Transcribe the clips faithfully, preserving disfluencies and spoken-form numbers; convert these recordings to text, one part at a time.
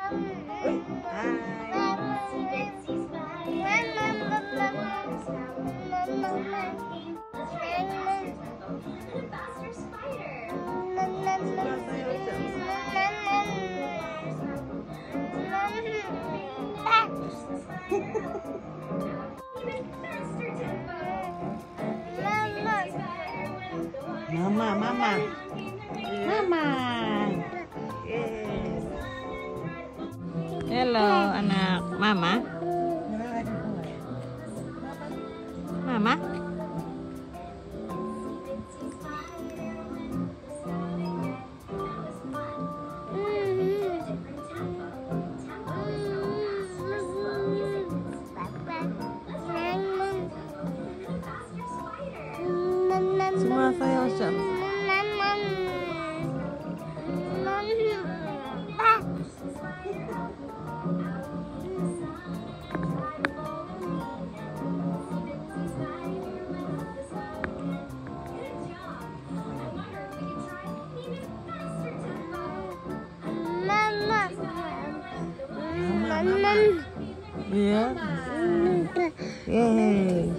Mama, mama. Mama. Yes. Hello, anak. Mama. Mama. Sumasayaw siya. Yeah. Yay.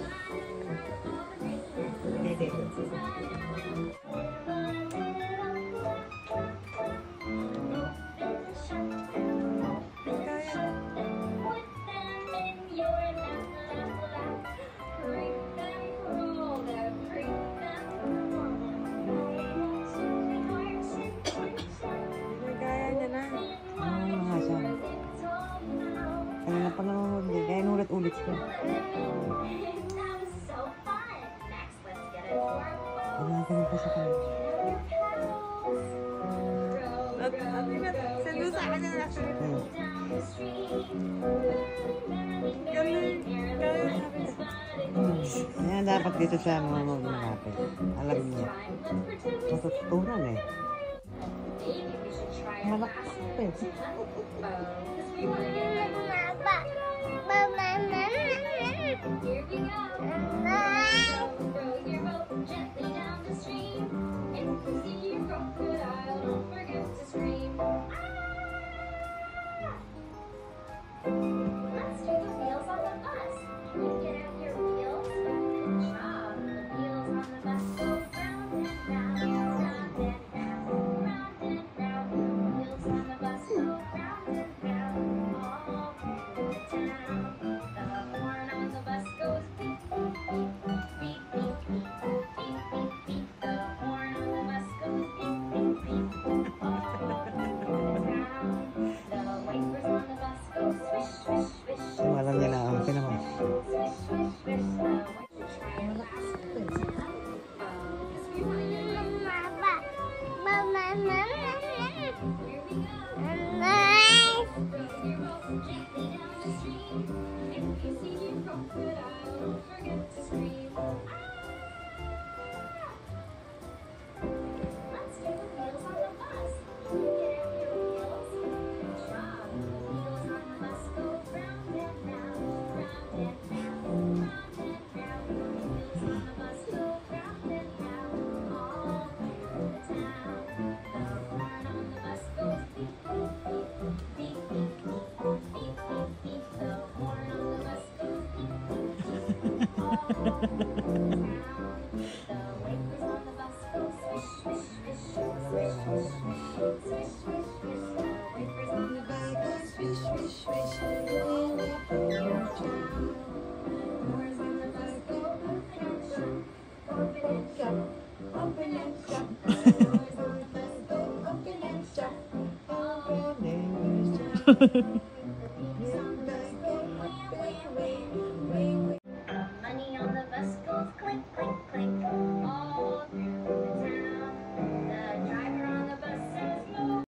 Kanina pa nanonood din, kaya nulit-ulit ko. Gumagano pa sa kanya. Sendo sa akin na lang. Ayan, dapat dito siya nanonood malapit. Alam niya. Matutunan eh. Malakas pa eh. Here we go. Row your boat gently down the stream. If you see a crocodile, don't forget to scream. Let's do the wheels on the bus. Can you get out your wheels? Good job. The wheels on the bus go round and round, round and round, round and round. The wheels on the bus go round and round, all through the town. The horn on the bus goes beep, beep, beep, beep, beep, beep, beep, beep. The horn on the bus goes beep, beep, beep, all through the town. The wipers on the bus go swish, swish, swish. Alam niya na ang pinamay. Swish, swish, swish. The wipers try and fasten the tap. Because we want you to here we go. Row your boat gently down the stream. If you see a crocodile, don't forget to scream. Let's do the wheels on the bus. Can you get out your wheels? Good job. The wheels on the bus go round and round, round and round, round and round. The wheels on the bus go round and round, all through the town. The horn on the bus goes beep, beep, beep, beep, beep, beep, beep, beep, beep. The horn on the bus goes beep, beep, beep, all through the town. The wipers on the bus go swish, swish, swish, swish, swish, swish, swish, swish, swish. The wipers on the bus go swish, swish, swish, all through the town. Doors on the bus go open and shut, open and shut, open and shut. Doors on the bus go open and shut, open and shut.